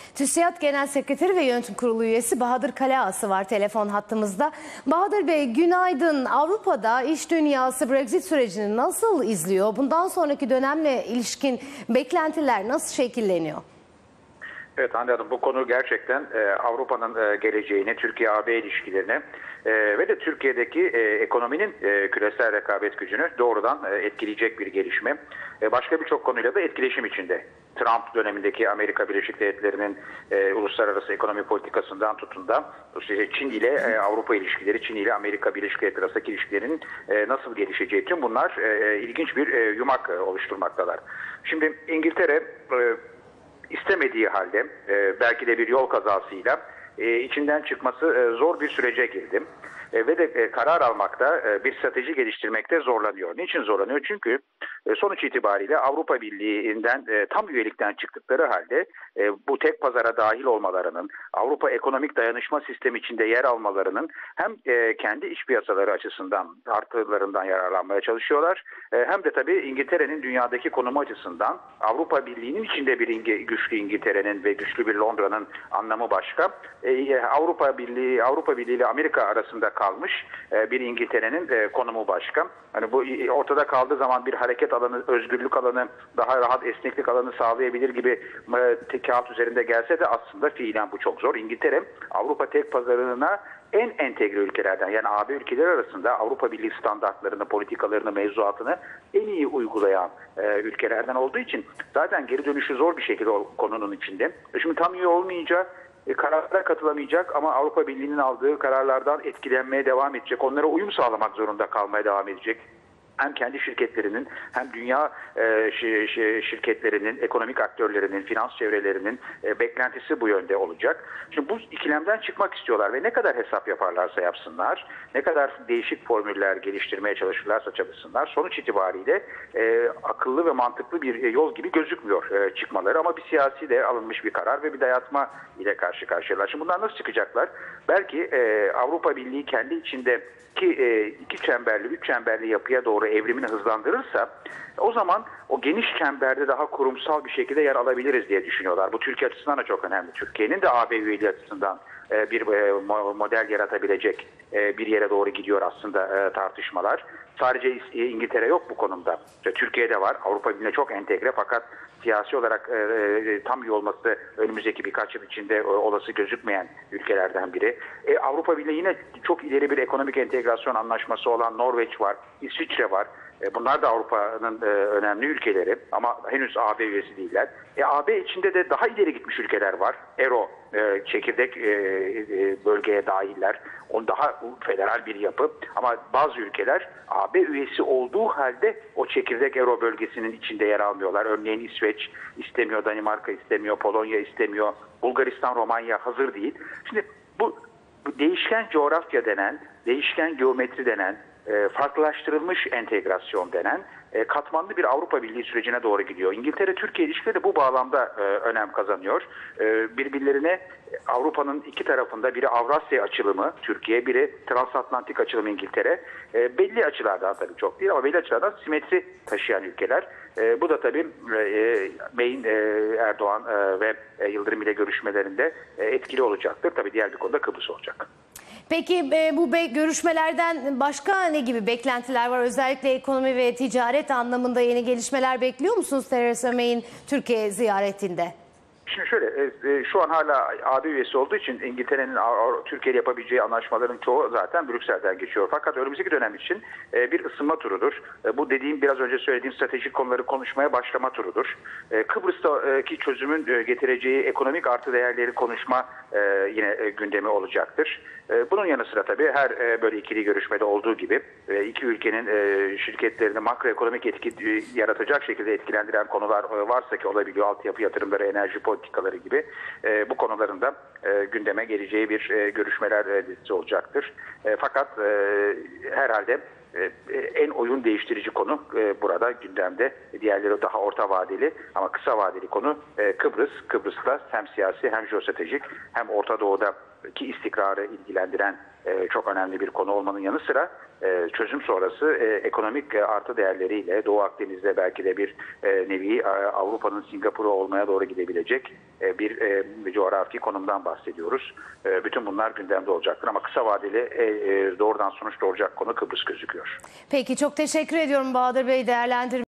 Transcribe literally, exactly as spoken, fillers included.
TÜSİAD Genel Sekreteri ve Yönetim Kurulu üyesi Bahadır Kaleası var telefon hattımızda. Bahadır Bey, günaydın. Avrupa'da iş dünyası Brexit sürecini nasıl izliyor? Bundan sonraki dönemle ilişkin beklentiler nasıl şekilleniyor? Evet Hande Hanım, bu konu gerçekten e, Avrupa'nın e, geleceğini, Türkiye-A B ilişkilerini e, ve de Türkiye'deki e, ekonominin e, küresel rekabet gücünü doğrudan e, etkileyecek bir gelişme. E, başka birçok konuyla da etkileşim içinde. Trump dönemindeki Amerika Birleşik Devletleri'nin e, uluslararası ekonomi politikasından tutun da Çin ile e, Avrupa ilişkileri, Çin ile Amerika Birleşik Devletleri arasındaki ilişkilerin e, nasıl gelişeceği, tüm bunlar e, ilginç bir e, yumak e, oluşturmaktalar. Şimdi İngiltere e, istemediği halde e, belki de bir yol kazasıyla e, içinden çıkması e, zor bir sürece girdi. E, ve de e, karar almakta, e, bir strateji geliştirmekte zorlanıyor. Niçin zorlanıyor? Çünkü e, sonuç itibariyle Avrupa Birliği'nden e, tam üyelikten çıktıkları halde e, bu tek pazara dahil olmalarının, Avrupa ekonomik dayanışma sistemi içinde yer almalarının hem e, kendi iç piyasaları açısından artılarından yararlanmaya çalışıyorlar, e, hem de tabii İngiltere'nin dünyadaki konumu açısından Avrupa Birliği'nin içinde bir İngi, güçlü İngiltere'nin ve güçlü bir Londra'nın anlamı başka. E, Avrupa Birliği, Avrupa Birliği ile Amerika arasında kalmış bir İngiltere'nin konumu başka. Hani bu ortada kaldığı zaman bir hareket alanı, özgürlük alanı, daha rahat esneklik alanı sağlayabilir gibi kağıt üzerinde gelse de aslında fiilen bu çok zor. İngiltere Avrupa tek pazarına en entegre ülkelerden, yani A B ülkeleri arasında Avrupa Birliği standartlarını, politikalarını, mevzuatını en iyi uygulayan e, ülkelerden olduğu için zaten geri dönüşü zor bir şekilde o konunun içinde. Şimdi tam üye olmayınca E, kararlara katılamayacak ama Avrupa Birliği'nin aldığı kararlardan etkilenmeye devam edecek. Onlara uyum sağlamak zorunda kalmaya devam edecek. Hem kendi şirketlerinin hem dünya e, şirketlerinin, ekonomik aktörlerinin, finans çevrelerinin e, beklentisi bu yönde olacak. Şimdi bu ikilemden çıkmak istiyorlar ve ne kadar hesap yaparlarsa yapsınlar, ne kadar değişik formüller geliştirmeye çalışırlarsa çalışsınlar, sonuç itibariyle e, akıllı ve mantıklı bir yol gibi gözükmüyor e, çıkmaları, ama bir siyasi de alınmış bir karar ve bir dayatma ile karşı karşıyalar. Şimdi bunlar nasıl çıkacaklar? Belki e, Avrupa Birliği kendi içinde ki e, iki çemberli, üç çemberli yapıya doğru evrimini hızlandırırsa o zaman o geniş çemberde daha kurumsal bir şekilde yer alabiliriz diye düşünüyorlar. Bu Türkiye açısından da çok önemli. Türkiye'nin de A B üyeliği açısından e, bir e, model yaratabilecek e, bir yere doğru gidiyor aslında e, tartışmalar. Sadece İngiltere yok bu konumda. İşte Türkiye'de var. Avrupa Birliği'ne çok entegre, fakat siyasi olarak e, e, tam üye olması önümüzdeki birkaç yıl içinde e, olası gözükmeyen ülkelerden biri. E, Avrupa Birliği yine çok ileri bir ekonomik entegrasyon anlaşması olan Norveç var, İsviçre var. E, bunlar da Avrupa'nın e, önemli ülkeleri ama henüz A B üyesi değiller. E, A B içinde de daha ileri gitmiş ülkeler var. Euro e, çekirdek e, e, bölgeye dahiller. O daha federal bir yapı. Ama bazı ülkeler A B üyesi olduğu halde o çekirdek Euro bölgesinin içinde yer almıyorlar. Örneğin İsveç istemiyor, Danimarka istemiyor, Polonya istemiyor, Bulgaristan, Romanya hazır değil. Şimdi bu, bu değişken coğrafya denen, değişken geometri denen, farklılaştırılmış entegrasyon denen katmanlı bir Avrupa Birliği sürecine doğru gidiyor. İngiltere-Türkiye ilişkileri de bu bağlamda önem kazanıyor. Birbirlerine Avrupa'nın iki tarafında, biri Avrasya açılımı Türkiye, biri transatlantik açılımı İngiltere. Belli açılardan, tabii çok değil ama belli açılardan simetri taşıyan ülkeler. Bu da tabii May'in Erdoğan ve Yıldırım ile görüşmelerinde etkili olacaktır. Tabii diğer bir konuda Kıbrıs olacak. Peki bu görüşmelerden başka ne gibi beklentiler var? Özellikle ekonomi ve ticaret anlamında yeni gelişmeler bekliyor musunuz Theresa May'in Türkiye ziyaretinde? Şimdi şöyle, şu an hala A B üyesi olduğu için İngiltere'nin Türkiye ile yapabileceği anlaşmaların çoğu zaten Brüksel'den geçiyor. Fakat önümüzdeki dönem için bir ısınma turudur. Bu dediğim, biraz önce söylediğim stratejik konuları konuşmaya başlama turudur. Kıbrıs'taki çözümün getireceği ekonomik artı değerleri konuşma yine gündemi olacaktır. Bunun yanı sıra tabii her böyle ikili görüşmede olduğu gibi iki ülkenin şirketlerini makroekonomik etki yaratacak şekilde etkilendiren konular varsa ki olabiliyor, altyapı yatırımları, enerji politikaları gibi bu konuların da gündeme geleceği bir görüşmeler listesi olacaktır. Fakat herhalde en oyun değiştirici konu burada gündemde. Diğerleri daha orta vadeli ama kısa vadeli konu Kıbrıs. Kıbrıs'ta hem siyasi hem jeostratejik hem Orta Doğu'da ki istikrarı ilgilendiren e, çok önemli bir konu olmanın yanı sıra e, çözüm sonrası e, ekonomik e, artı değerleriyle Doğu Akdeniz'de belki de bir e, nevi e, Avrupa'nın Singapur'u olmaya doğru gidebilecek e, bir e, coğrafi konumdan bahsediyoruz. E, bütün bunlar gündemde olacaktır ama kısa vadeli e, e, doğrudan sonuç doğuracak konu Kıbrıs gözüküyor. Peki çok teşekkür ediyorum Bahadır Bey, değerlendirme